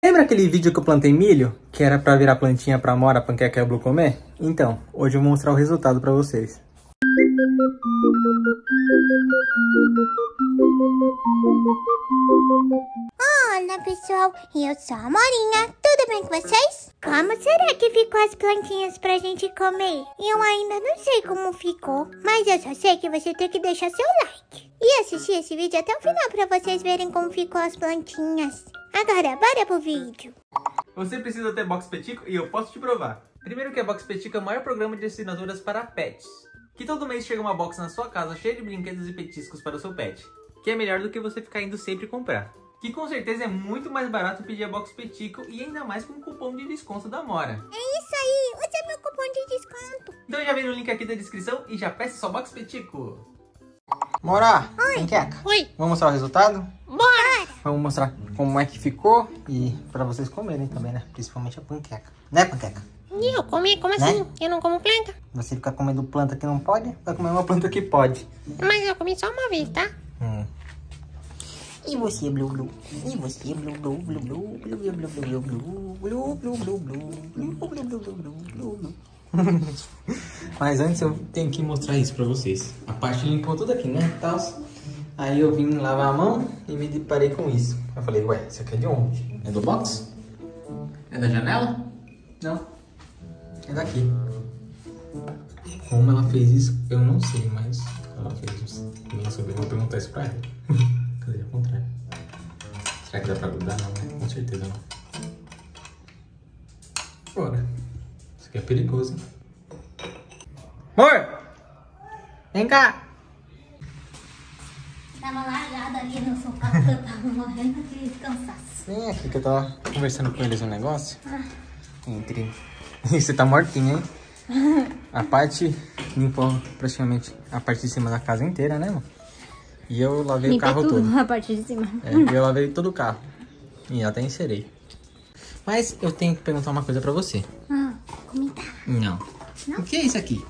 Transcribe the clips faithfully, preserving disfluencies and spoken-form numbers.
Lembra aquele vídeo que eu plantei milho? Que era pra virar plantinha pra Amora, Panqueca e a Blue comer? Então, hoje eu vou mostrar o resultado pra vocês. Olá pessoal, eu sou a Amorinha, tudo bem com vocês? Como será que ficou as plantinhas pra gente comer? Eu ainda não sei como ficou, mas eu só sei que você tem que deixar seu like e assistir esse vídeo até o final pra vocês verem como ficou as plantinhas. Agora, bora pro vídeo. Você precisa ter Box Petico e eu posso te provar. Primeiro que a Box Petico é o maior programa de assinaturas para pets. Que todo mês chega uma box na sua casa cheia de brinquedos e petiscos para o seu pet. Que é melhor do que você ficar indo sempre comprar. Que com certeza é muito mais barato pedir a Box Petico e ainda mais com um cupom de desconto da Amora. É isso aí, usa meu cupom de desconto. Então já vem no link aqui da descrição e já peça sua Box Petico. Amora, Panqueca. Oi. Vamos mostrar o resultado? Bora! Vamos mostrar como é que ficou e pra vocês comerem também, né? Principalmente a Panqueca. Né, Panqueca? Eu comi? Como Né? assim? Eu não como planta? Você fica comendo planta que não pode, vai comer uma planta que pode. Mas eu comi só uma vez, tá? Hum. E você, Blue Blue? E você, Blue Blue, Blue Blue, Blue Blue, Blue Blue, Blue Blue, Blue Blue, Blue Blue, Blue Blue, Blue Blue, Blue Blue. Mas antes eu tenho que mostrar isso pra vocês. A parte limpou tudo aqui, né? Tals. Aí eu vim lavar a mão e me deparei com isso. Eu falei, ué, isso aqui é de onde? É do box? É da janela? Não. É daqui. Como ela fez isso, eu não sei, mas ela fez isso. Minha sobrinha, vou perguntar isso pra ela. Cadê? Ao contrário. Será que dá pra grudar? Não, né? Com certeza não. Bora. Isso aqui é perigoso, hein? Amor! Vem cá! Tava largada ali no sofá porque eu tava morrendo de cansaço. Vem aqui que eu tava conversando com eles um negócio. Ah. Entre... Você tá mortinha, hein? A parte limpou praticamente a parte de cima da casa inteira, né, mano? E eu lavei Limpei o carro tudo, todo. A parte de cima. É, eu lavei todo o carro. E até encerei. Mas eu tenho que perguntar uma coisa pra você. Ah, comida. Não. Não. O que é isso aqui?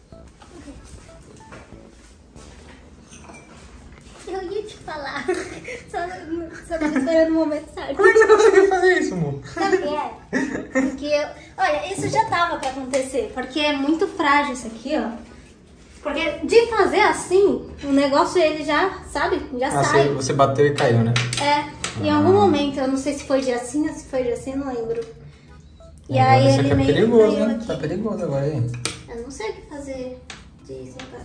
Eu ia te falar. Só, só tava esperando o momento certo. Como é que você conseguiu fazer isso, amor? Sabe o que é? Porque, eu, olha, isso já tava pra acontecer. Porque é muito frágil isso aqui, ó. Porque de fazer assim, o negócio ele já, sabe? Já ah, sai. Você, você bateu e caiu, né? É. Em ah. algum momento, eu não sei se foi de assim ou se foi de assim, não lembro. E agora aí isso ele aqui é meio perigoso, caiu né? aqui. Tá perigoso agora aí. Eu não sei o que fazer disso agora.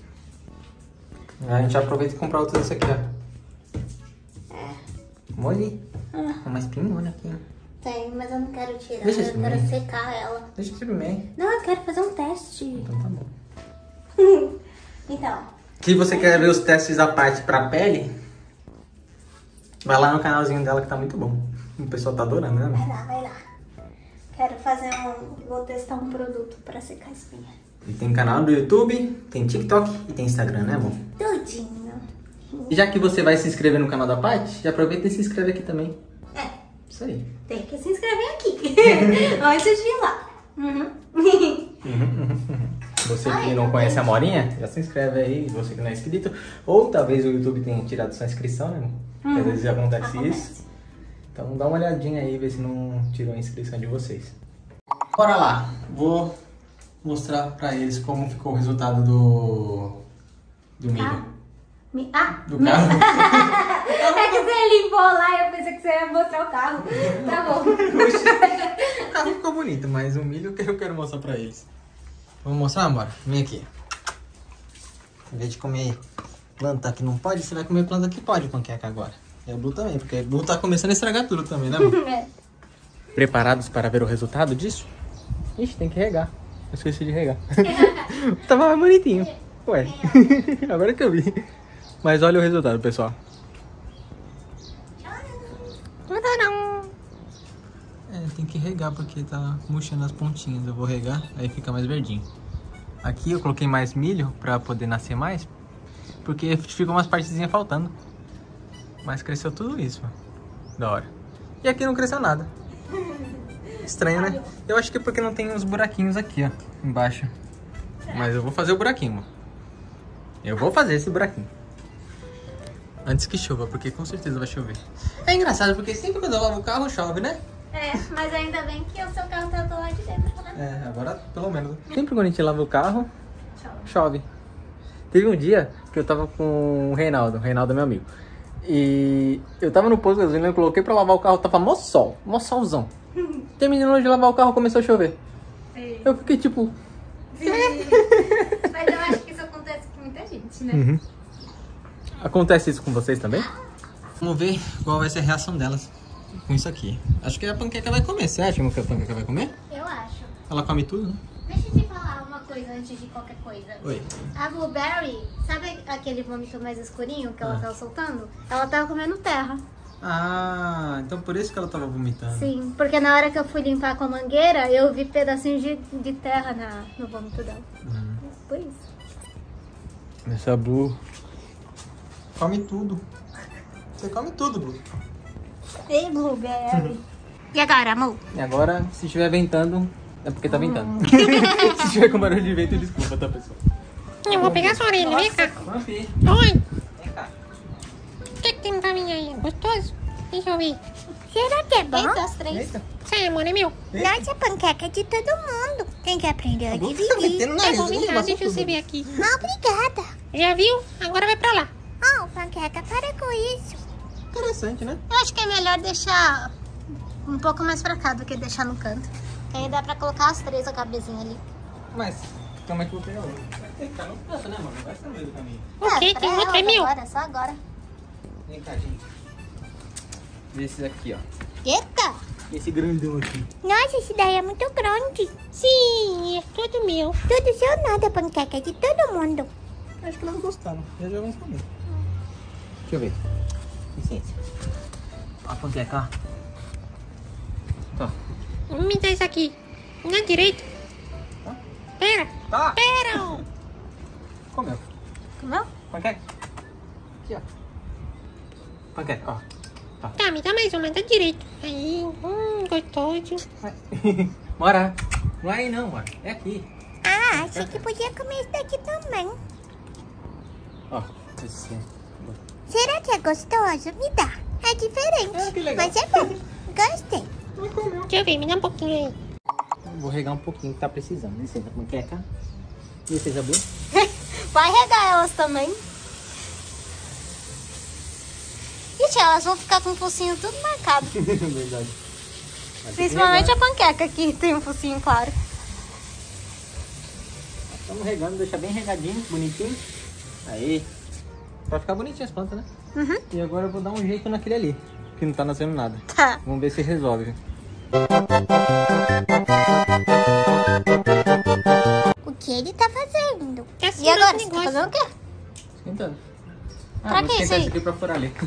A gente aproveita e compra outro desse aqui, ó. É. Molhe. Ah. Tem uma espinhona aqui, ó. Tem, mas eu não quero tirar. Deixa eu quero secar ela. Deixa eu experimentar. Não, eu quero fazer um teste. Então tá bom. Então. Se você quer ver os testes à parte pra pele, vai lá no canalzinho dela que tá muito bom. O pessoal tá adorando, né? Vai lá, vai lá. Quero fazer um... Vou testar um produto pra secar a espinha. E tem canal do YouTube, tem TikTok e tem Instagram, né, amor? Tudinho. E já que você vai se inscrever no canal da Paty, já aproveita e se inscreve aqui também. É. Isso aí. Tem que se inscrever aqui. Antes de ir lá. Uhum. Você que Ai, não não conhece tem. a Morinha, já se inscreve aí, você que não é inscrito. Ou talvez o YouTube tenha tirado sua inscrição, né? Porque às vezes acontece, Acontece isso. Então dá uma olhadinha aí, ver se não tirou a inscrição de vocês. Bora lá, vou mostrar pra eles como ficou o resultado do, do milho. Ah, mi... ah Do mi... carro. É que você limpou lá e eu pensei que você ia mostrar o carro. Tá bom. O carro ficou bonito, mas o milho que eu quero mostrar pra eles. Vamos mostrar, amor? Vem aqui. Em vez de comer planta que não pode, você vai comer planta que pode, Panqueca, agora. E a Blue também, porque a Blue tá começando a estragar tudo também, né, amor? É. Preparados para ver o resultado disso? Ixi, tem que regar. Eu esqueci de regar. Tava mais bonitinho. Ué, agora que eu vi. Mas olha o resultado, pessoal. É, tem que regar porque tá murchando as pontinhas. Eu vou regar, aí fica mais verdinho. Aqui eu coloquei mais milho pra poder nascer mais, porque ficou umas partezinhas faltando. Mas cresceu tudo isso, mano. Da hora. E aqui não cresceu nada. Estranho, né? Eu acho que é porque não tem uns buraquinhos aqui, ó, embaixo. Mas eu vou fazer o buraquinho, mano. Eu vou fazer esse buraquinho. Antes que chova, porque com certeza vai chover. É engraçado, porque sempre quando eu lavo o carro, chove, né? É, mas ainda bem que o seu carro tá do lado de dentro, né? É, agora pelo menos. Sempre quando a gente lava o carro, chove. Teve um dia que eu tava com o Reinaldo, o Reinaldo é meu amigo. E eu tava no posto de gasolina, eu coloquei pra lavar o carro, tava mó sol, mó solzão. Terminou de lavar o carro, começou a chover. Sim. Eu fiquei tipo... Sim. Mas eu acho que isso acontece com muita gente, né? Uhum. Acontece isso com vocês também? Vamos ver qual vai ser a reação delas com isso aqui. Acho que a panqueca vai comer. Você acha que a panqueca vai comer? Eu acho. Ela come tudo, né? Deixa eu te falar uma coisa antes de qualquer coisa. Oi. A Blueberry, sabe aquele vômito mais escurinho que ela Ah. tava soltando? Ela tava comendo terra. Ah, então por isso que ela tava vomitando. Sim, porque na hora que eu fui limpar com a mangueira, eu vi pedacinhos de, de terra na, no vômito dela. Hum. Por isso. Essa Blue come tudo. Você come tudo, Blue. Ei, Blueberry. E agora, amor? E agora, se estiver ventando, é porque tá ventando. Se estiver com barulho de vento, desculpa, tá, pessoal? Eu vou pegar sua orelha, vem cá. Vamos ver. Oi, Vem cá. o que, que tem pra mim aí? Gostoso? Deixa eu ver. Será que é bom? Eita, os três. Eita. Isso aí, amor, é meu. Nossa, panqueca é de todo mundo. Tem que aprender a Tá dividir. metendo na Tá bom, nariz, vem cá, passou deixa eu tudo. ver aqui. Ah, obrigada. Já viu? Agora vai pra lá. Oh, panqueca, para com isso. Interessante, né? Eu acho que é melhor deixar um pouco mais pra cá do que deixar no canto. Aí dá pra colocar as três a cabecinha ali. Mas, como é que eu vou pegar outro? Tem que ficar no canto, né, mano? Vai ser no meio do caminho. O quê? pra Tem outro, é elas meu. Agora, só agora. Vem cá, gente. Esses aqui, ó. Eita! Esse grandão aqui. Nossa, esse daí é muito grande. Sim, é tudo meu. Tudo seu nada, panqueca, é de todo mundo. Acho que elas gostaram. Já já vamos comer. Deixa eu ver. Licença. Ó a panqueca, ó. Tá. Me dá isso aqui. Na direita. Tá. Pera. Tá. Pera. Comeu. Comeu? Panqueca. Aqui, ó. Panqueca, ó. Tá, me dá mais uma da direita. Aí, hum, gostoso. Vai. Bora. Não é aí não, mano. É aqui. Ah, achei que podia comer esse daqui também. Ó. Esse. Será que é gostoso? Me dá. É diferente. Ah, que legal. Mas é bom. Gostei. Deixa eu ver, me dá um pouquinho aí. Vou regar um pouquinho que tá precisando. Licença, panqueca. Licença, Blue. Vai regar elas também. Ixi, elas vão ficar com o focinho tudo marcado. Verdade. Principalmente a panqueca que tem um focinho claro. Estamos regando, deixar bem regadinho, bonitinho. Aí. Pra ficar bonitinho as plantas, né? Uhum. E agora eu vou dar um jeito naquele ali, que não tá nascendo nada. Tá. Vamos ver se resolve. O que ele tá fazendo? Tá E agora, esse você tá negócio. fazendo o quê? Esquentando. Ah, Pra vou que isso esquentar aí? isso aqui pra furar ali.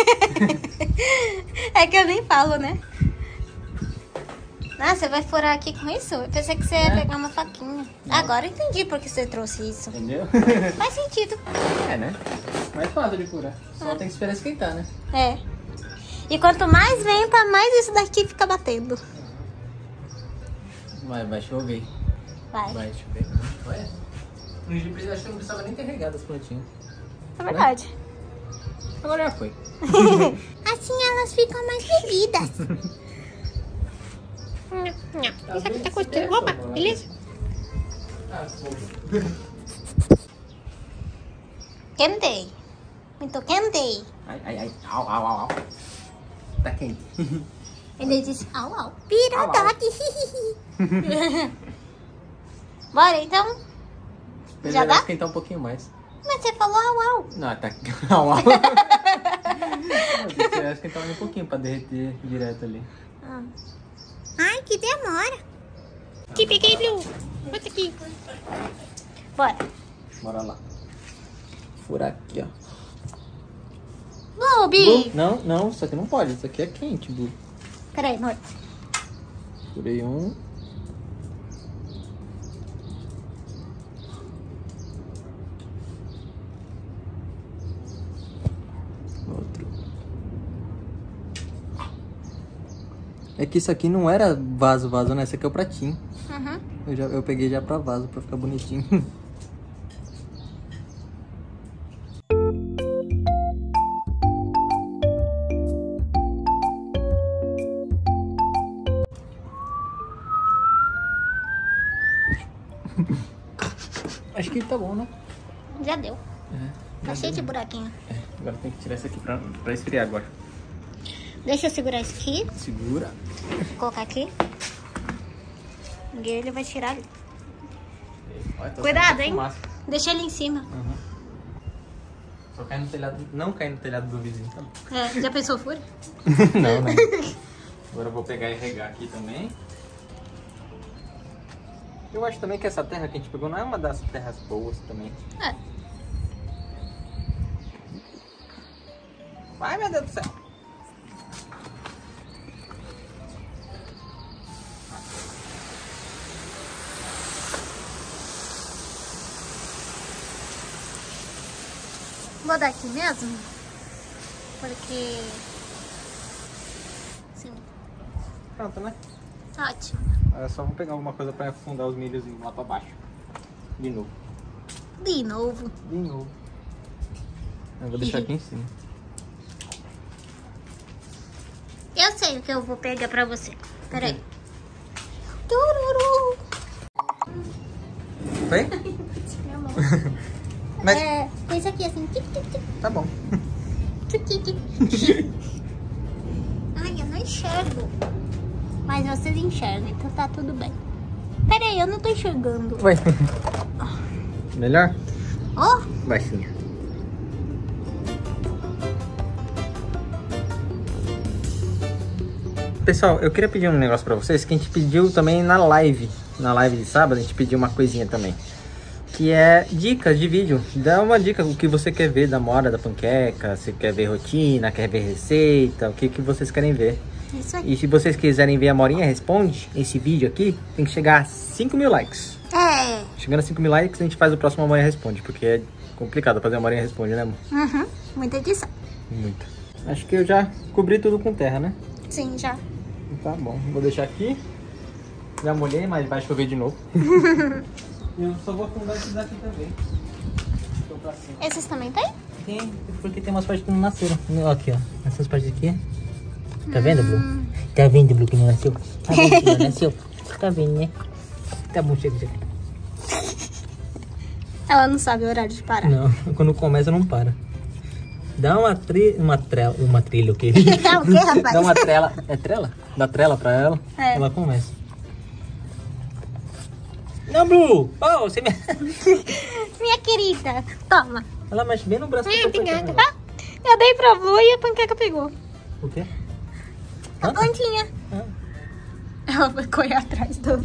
É que eu nem falo, né? Ah, você vai furar aqui com isso? Eu pensei que você ia É. pegar uma faquinha. Agora eu entendi por que você trouxe isso. Entendeu? Faz sentido. É, né? Mais fácil de furar. Só tem que esperar esquentar, né? É. E quanto mais venta, mais isso daqui fica batendo. Vai, vai chover. Vai. Vai chover. Vai. No G P acho que não precisava nem ter regado as plantinhas. É verdade. Agora já foi. Assim elas ficam mais bebidas. Não, não. Isso aqui tá gostoso. Opa, beleza? Ah, fogo. Quente. Muito quente. Ai, ai, ai. Au, au, au, au. Tá quente. Ele disse au au. Virou Au, au. dog. Bora então? Mas Já vai dá? esquentar um pouquinho mais. Mas você falou au au. Não, tá. Au, au. Você vai esquentar mais um pouquinho pra derreter direto ali. Ah. Ai, que demora. Aqui, peguei, Blue. Bota aqui. Bora. Bora lá. Furar aqui, ó. Bubi. Bu, não, não, isso aqui não pode. Isso aqui é quente, Bu. Peraí, amor. Furei um. Outro. É que isso aqui não era vaso, vaso, né? Esse aqui é o pratinho. Uhum. Eu, já, eu peguei já pra vaso, pra ficar bonitinho. Acho que tá bom, né? Já deu. É, Tá cheio de buraquinho. É, agora tem que tirar isso aqui pra, pra esfriar agora. Deixa eu segurar isso aqui. Segura. Vou colocar aqui. E ele vai tirar ali. Olha, tá Cuidado, saindo hein? fumaça. Deixa ele em cima. Uhum. Só cai no telhado. Não cai no telhado do vizinho, tá bom? É, já pensou fura? Não, não. Agora eu vou pegar e regar aqui também. Eu acho também que essa terra que a gente pegou não é uma das terras boas também. É. Vai, meu Deus do céu. Vou dar aqui mesmo. Porque... Sim. Pronto, né? Ótimo. Eu só vou pegar alguma coisa pra afundar os milhos lá pra baixo. De novo. De novo. De novo. Eu vou deixar aqui em cima. Eu sei o que eu vou pegar pra você. Pera aí. Tururu. Foi? Minha mão. Mas É, fez aqui assim. Tic, tic, tic, tá bom. tic, tic, tic. Ai, eu não enxergo. Mas vocês enxergam, então tá tudo bem. Pera aí, eu não tô enxergando. Foi. Melhor? Ó. Oh. Baixinho. Pessoal, eu queria pedir um negócio pra vocês que a gente pediu também na live. Na live de sábado a gente pediu uma coisinha também. Que é dicas de vídeo. Dá uma dica, o que você quer ver da Amora, da panqueca. Se quer ver rotina, quer ver receita. O que, que vocês querem ver. Isso aí. E se vocês quiserem ver a Amorinha Responde, esse vídeo aqui tem que chegar a cinco mil likes. É. Chegando a cinco mil likes a gente faz o próximo Amorinha Responde. Porque é complicado fazer a Amorinha Responde, né, amor? Uhum. Muita edição. Muito. Acho que eu já cobri tudo com terra, né? Sim, já. Tá bom, vou deixar aqui. Já molhei, mas vai chover de novo. Eu só vou afundar esses aqui também. Tô pra cima. Esses também tem? Tem, porque tem umas partes que não nasceram. Aqui, ó. Essas partes aqui. Tá vendo, Blue? Tá vendo, Blue, que não nasceu? Tá vendo que não nasceu? Tá vendo, né? Tá bom, chega, chega. Ela não sabe o horário de parar. Não, quando começa não para. Dá uma, tri... uma, trela... uma trilha, o quê? É o quê, rapaz? Dá uma trela. É trela? Dá trela pra ela. É. Ela começa. Não, Blue! Oh, você me... Minha querida, toma. Ela mexe bem no braço. Minha que eu tô panqueca. pegando. Ah, eu dei pra avó e a panqueca pegou. O quê? A pontinha. Ah. Ela vai correr atrás do...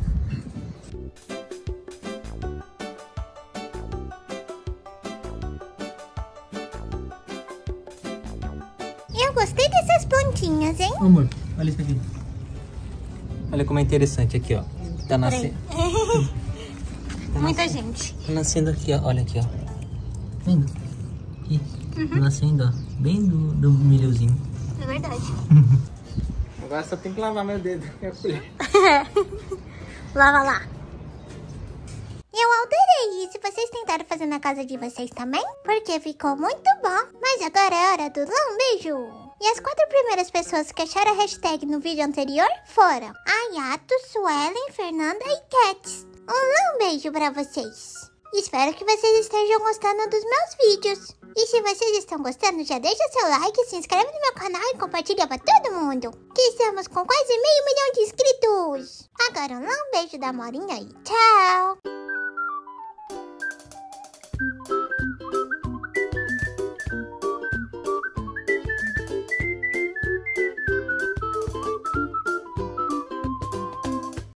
Eu gostei dessas pontinhas, hein? Amor, olha isso aqui. Olha como é interessante aqui, ó. Tá nascendo. Muita gente. Tá nascendo aqui, ó. Olha aqui, ó. Vendo? Aqui. Uhum. Tá nascendo, ó. Bem do, do milhozinho. É verdade. Agora só tem que lavar meu dedo e a colher. Lava lá. Eu adorei isso. Vocês tentaram fazer na casa de vocês também? Porque ficou muito bom. Mas agora é hora do Lá um Beijo. E as quatro primeiras pessoas que acharam a hashtag no vídeo anterior foram Ayato, Suelen, Fernanda e Cats. Um Lá um Beijo pra vocês. Espero que vocês estejam gostando dos meus vídeos. E se vocês estão gostando, já deixa seu like, se inscreve no meu canal e compartilha pra todo mundo. Que estamos com quase meio milhão de inscritos. Agora um Lá um Beijo da Amorinha e tchau.